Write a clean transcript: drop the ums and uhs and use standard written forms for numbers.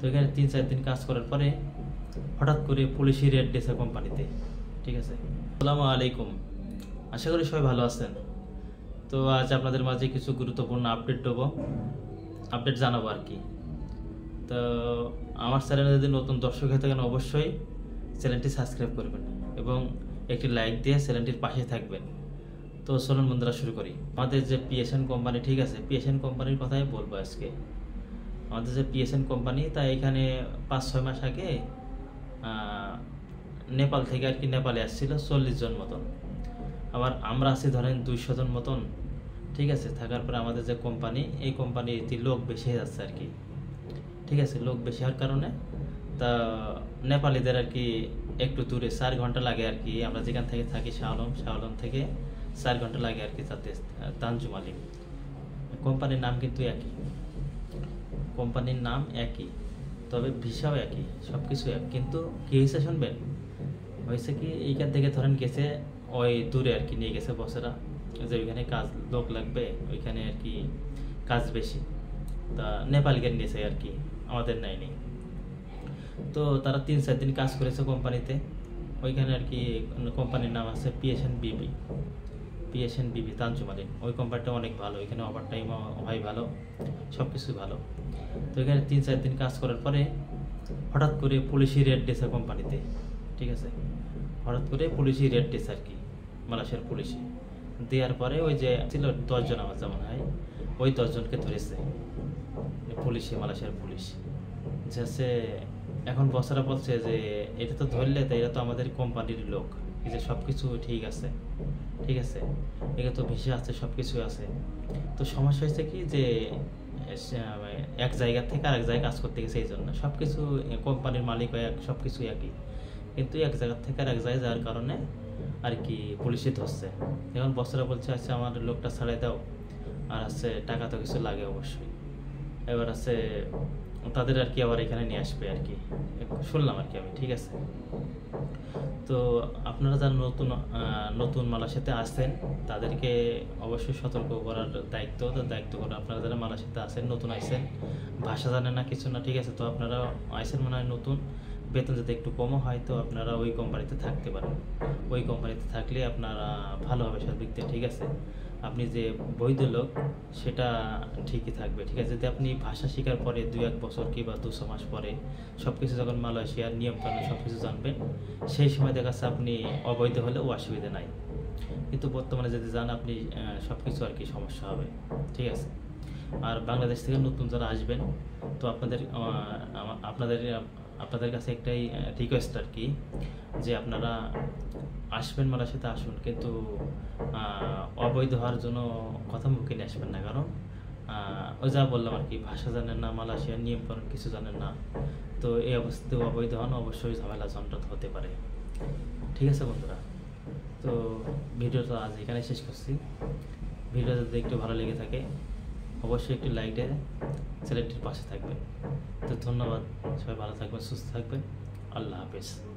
এখানে 3-4 দিন কাজ করার পরে হঠাৎ করে পুলিশি রেড দিয়েছে কোম্পানিতে। ঠিক আছে, আসসালামু আলাইকুম, আশা করি সবাই ভালো আছেন। তো আজ আপনাদের মাঝে কিছু গুরুত্বপূর্ণ আপডেট জানাবো আর কি। তো আমার চ্যানেলে যদি নতুন দর্শক হয়ে থাকেন অবশ্যই চ্যানেলটি সাবস্ক্রাইব করবেন এবং একটি লাইক দিয়ে চ্যানেলটির পাশে থাকবেন। তো চলুন বন্ধুরা শুরু করি। আমাদের যে পিএসএন কোম্পানি, ঠিক আছে, পিএসএন কোম্পানির কথাই বলবো আজকে। আমাদের যে পিএসএন কোম্পানি, তা এখানে 5-6 মাস আগে নেপাল থেকে আর কি নেপালে আসছিল 40 জন মতন। আবার আমরা আছি ধরেন 200 জন মতন। ঠিক আছে, থাকার পরে আমাদের যে কোম্পানি, এই কোম্পানিতে লোক বেশি হয়ে যাচ্ছে আর কি। ঠিক আছে, লোক বেশি হওয়ার কারণে তা নেপালিদের আর কি একটু দূরে 4 ঘন্টা লাগে আর কি। আমরা যেখান থেকে থাকি শাহ আলম থেকে 4 ঘন্টা লাগে আর কি যাতে তানজুম আলিম। কোম্পানির নাম কিন্তু একই, কোম্পানির নাম একই, তবে ভিসাও একই, সব কিছু এক। কিন্তু কী হয়েছে শুনবেন, হয়েছে কি এইখান থেকে ধরেন গেছে ওই দূরে আর কি, নিয়ে গেছে বসেরা যে ওইখানে কাজ লোক লাগবে, ওইখানে আর কি কাজ বেশি, তা নেপালকে নিয়েছে আর কি, আমাদের নেয়নি। তো তারা 3-4 দিন কাজ করেছে কোম্পানিতে, ওইখানে আর কি। কোম্পানির নাম আছে পিএসএন বিবি তানজুম আলিম। ওই কোম্পানিটা অনেক ভালো, এখানে ওভার টাইম হয় ভালো, সব কিছু ভালো। তো এখানে 3-4 দিন কাজ করার পরে হঠাৎ করে পুলিশি রেড দিয়েছে কোম্পানিতে। ঠিক আছে, হঠাৎ করে পুলিশি রেড দিয়েছে আর কি, মালয়েশিয়ার পুলিশি। দেওয়ার পরে ওই যে ছিল 10 জন আমার যেমন হয়, ওই 10 জনকে ধরেছে পুলিশে, মালয়েশিয়ার পুলিশ। যে এখন বসরা বলছে যে এটা তো ধরলে, তো এটা তো আমাদের কোম্পানির লোক, এই যে সব কিছু ঠিক আছে, ঠিক আছে, এটা তো ভিসা আছে, সব কিছু আছে। তো সমস্যা হয়েছে কি যে এক জায়গা থেকে আরেক জায়গায় কাজ করতে গেছে, এই জন্য সব কিছু কোম্পানির মালিক হয় এক, সব কিছু একই, কিন্তু এক জায়গা থেকে আরেক জায়গায় যাওয়ার কারণে আর কি পুলিশে ধরছে। এখন বসরা বলছে আচ্ছা আমার লোকটা ছাড়াই দাও, আর আছে টাকা তো কিছু লাগে অবশ্যই। এবার আছে তাদের আর কি আবার এখানে নিয়ে আসবে আর কি, শুনলাম আর কি আমি। ঠিক আছে, তো আপনারা যারা নতুন মালয়েশিয়াতে আসছেন তাদেরকে অবশ্যই সতর্ক করার দায়িত্ব করে। আপনারা যারা মালয়েশিয়াতে আসেন, নতুন আসছেন, ভাষা জানেন না, কিছু না, ঠিক আছে, তো আপনারা আসেন মনে হয় নতুন, বেতন যদি একটু কমও হয় তো আপনারা ওই কোম্পানিতে থাকতে পারেন। ওই কোম্পানিতে থাকলে আপনারা ভালো হবে সব দিক দিয়ে। ঠিক আছে, আপনি যে বৈধ লোক সেটা ঠিকই থাকবে। ঠিক আছে, যদি আপনি ভাষা শেখার পরে 2-1 বছর কি বা 200 মাস পরে সব কিছু যখন মালয়েশিয়ার নিয়মকানুন সব কিছু জানবেন, সেই সময় দেখা যাচ্ছে আপনি অবৈধ হলেও অসুবিধা নাই। কিন্তু বর্তমানে যদি যান আপনি সব কিছু আর কি সমস্যা হবে। ঠিক আছে, আর বাংলাদেশ থেকে নতুন যারা আসবেন, তো আপনাদের কাছে একটাই রিকোয়েস্ট আর কি, যে আপনারা আসবেন মালয়েশিয়াতে আসুন, কিন্তু অবৈধ হওয়ার জন্য কথা মুখে নিয়ে আসবেন না। কারণ ওই যা বললাম আর কি, ভাষা জানেন না, মালয়েশিয়ার নিয়মকানুন কিছু জানেন না, তো এই অবস্থাতেও অবৈধ হন, অবশ্যই ঝামেলা ঝঞ্ঝাট হতে পারে। ঠিক আছে বন্ধুরা, তো ভিডিওটা আজ এখানে শেষ করছি। ভিডিও যদি একটু ভালো লেগে থাকে অবশ্যই একটু লাইক দিয়ে চ্যানেলটির পাশে থাকবেন। তো ধন্যবাদ, সবাই ভালো থাকবেন, সুস্থ থাকবেন, আল্লাহ হাফেজ।